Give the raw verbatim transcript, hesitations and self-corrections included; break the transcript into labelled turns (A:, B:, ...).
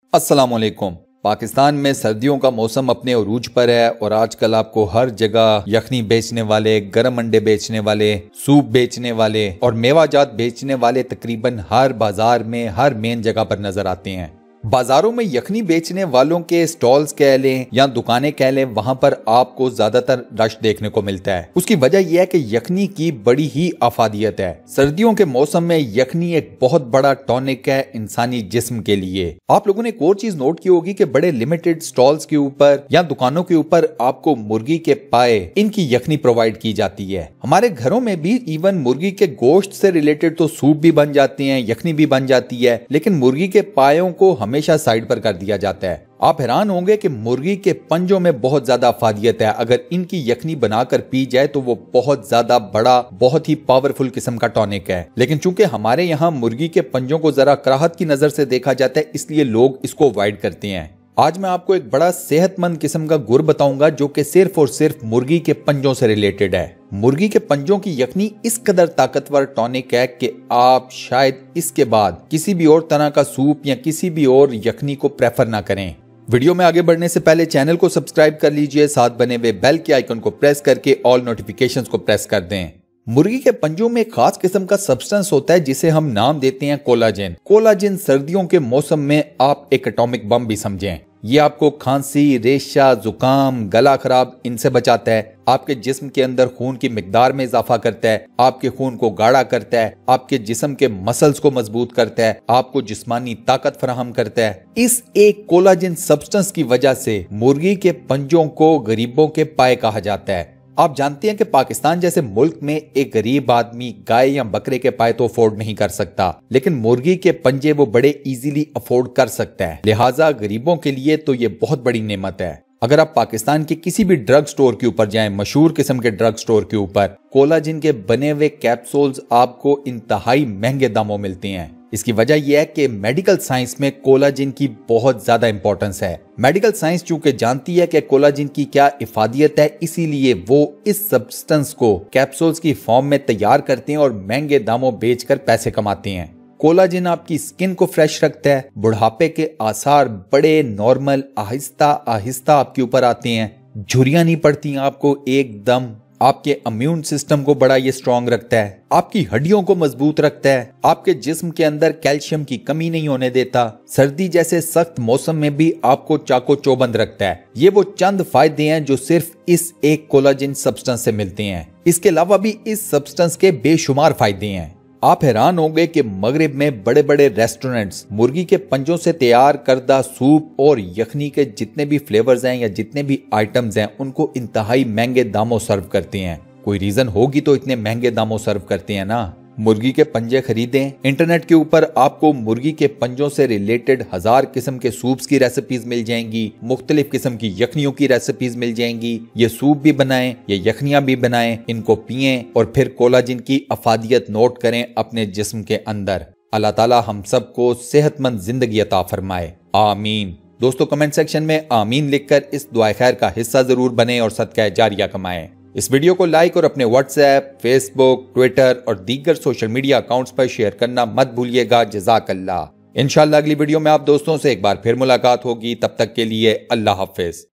A: अस्सलाम वालेकुम। पाकिस्तान में सर्दियों का मौसम अपने उरूज पर है और आजकल आपको हर जगह यखनी बेचने वाले, गरम अंडे बेचने वाले, सूप बेचने वाले और मेवाजात बेचने वाले तकरीबन हर बाजार में, हर मेन जगह पर नजर आते हैं। बाजारों में यखनी बेचने वालों के स्टॉल्स कह लें या दुकानें कह लें, वहां पर आपको ज्यादातर रश देखने को मिलता है। उसकी वजह यह है कि यखनी की बड़ी ही अफादियत है। सर्दियों के मौसम में यखनी एक बहुत बड़ा टॉनिक है इंसानी जिस्म के लिए। आप लोगों ने एक और चीज नोट की होगी कि बड़े लिमिटेड स्टॉल्स के ऊपर या दुकानों के ऊपर आपको मुर्गी के पाए, इनकी यखनी प्रोवाइड की जाती है। हमारे घरों में भी इवन मुर्गी के गोश्त से रिलेटेड तो सूप भी बन जाते हैं, यखनी भी बन जाती है, लेकिन मुर्गी के पायों को हमेशा साइड पर कर दिया जाता है। आप हैरान होंगे कि मुर्गी के पंजों में बहुत ज्यादा अफादियत है। अगर इनकी यखनी बनाकर पी जाए तो वो बहुत ज्यादा बड़ा, बहुत ही पावरफुल किस्म का टॉनिक है। लेकिन चूंकि हमारे यहाँ मुर्गी के पंजों को जरा कराहत की नजर से देखा जाता है, इसलिए लोग इसको अवॉइड करते हैं। आज मैं आपको एक बड़ा सेहतमंद किस्म का गुड़ बताऊंगा जो कि सिर्फ और सिर्फ मुर्गी के पंजों से रिलेटेड है। मुर्गी के पंजों की यखनी इस कदर ताकतवर टॉनिक है कि आप शायद इसके बाद किसी भी और तरह का सूप या किसी भी और यखनी को प्रेफर ना करें। वीडियो में आगे बढ़ने से पहले चैनल को सब्सक्राइब कर लीजिए, साथ बने हुए बेल के आइकन को प्रेस करके ऑल नोटिफिकेशंस को प्रेस कर दें। मुर्गी के पंजों में खास किस्म का सब्सटेंस होता है जिसे हम नाम देते हैं कोलाजन। कोलाजन सर्दियों के मौसम में आप एक एटॉमिक बम भी समझें। ये आपको खांसी, रेशा, जुकाम, गला खराब इनसे बचाता है। आपके जिस्म के अंदर खून की मिकदार में इजाफा करता है, आपके खून को गाढ़ा करता है, आपके जिस्म के मसल्स को मजबूत करता है, आपको जिस्मानी ताकत फराहम करता है। इस एक कोलाजन सब्सटेंस की वजह से मुर्गी के पंजों को गरीबों के पाए कहा जाता है। आप जानते हैं कि पाकिस्तान जैसे मुल्क में एक गरीब आदमी गाय या बकरे के पाए तो अफोर्ड नहीं कर सकता, लेकिन मुर्गी के पंजे वो बड़े इजीली अफोर्ड कर सकता है। लिहाजा गरीबों के लिए तो ये बहुत बड़ी नेमत है। अगर आप पाकिस्तान के किसी भी ड्रग स्टोर के ऊपर जाएं, मशहूर किस्म के ड्रग स्टोर के ऊपर, कोलाजन के बने हुए कैप्सूल्स आपको इंतहाई महंगे दामों मिलते हैं। इसकी वजह यह है कि मेडिकल साइंस में कोलाजन की बहुत ज्यादा इंपॉर्टेंस है। मेडिकल साइंस चूंकि जानती है कि कोलाजन की क्या इफादियत है, इसीलिए वो इस सब्सटेंस को कैप्सूल्स की फॉर्म में तैयार करते हैं और महंगे दामों बेचकर पैसे कमाते हैं। कोलाजन आपकी स्किन को फ्रेश रखता है, बुढ़ापे के आसार बड़े नॉर्मल आहिस्ता आहिस्ता आपके ऊपर आते हैं, झुर्रियां नहीं पड़ती आपको एकदम, आपके इम्यून सिस्टम को बड़ा ये स्ट्रॉन्ग रखता है, आपकी हड्डियों को मजबूत रखता है, आपके जिस्म के अंदर कैल्शियम की कमी नहीं होने देता, सर्दी जैसे सख्त मौसम में भी आपको चाको चौबंद रखता है। ये वो चंद फायदे हैं जो सिर्फ इस एक कोलाजन सब्सटेंस से मिलते हैं। इसके अलावा भी इस सब्सटेंस के बेशुमार फायदे हैं। आप हैरान होंगे कि मगरिब में बड़े बड़े रेस्टोरेंट्स मुर्गी के पंजों से तैयार करदा सूप और यखनी के जितने भी फ्लेवर्स हैं या जितने भी आइटम्स हैं, उनको इंतहाई महंगे दामों सर्व करते हैं। कोई रीजन होगी तो इतने महंगे दामों सर्व करते हैं ना। मुर्गी के पंजे खरीदें। इंटरनेट के ऊपर आपको मुर्गी के पंजों से रिलेटेड हजार किस्म के सूप्स की रेसिपीज मिल जाएंगी, मुख्तलिफ किस्म की यखनियों की रेसिपीज मिल जाएंगी। ये सूप भी बनाएं, ये यखनियां भी बनाएं, इनको पिएं और फिर कोलाजन की अफादियत नोट करें अपने जिस्म के अंदर। अल्लाह ताला हम सबको सेहतमंद जिंदगी अता फरमाए, आमीन। दोस्तों कमेंट सेक्शन में आमीन लिखकर इस दुआ खैर का हिस्सा जरूर बने और सदका जारिया कमाएं। इस वीडियो को लाइक और अपने व्हाट्सएप, फेसबुक, ट्विटर और दीगर सोशल मीडिया अकाउंट्स पर शेयर करना मत भूलिएगा। जज़ाकल्लाह। इंशाअल्लाह अगली वीडियो में आप दोस्तों से एक बार फिर मुलाकात होगी। तब तक के लिए अल्लाह हाफिज।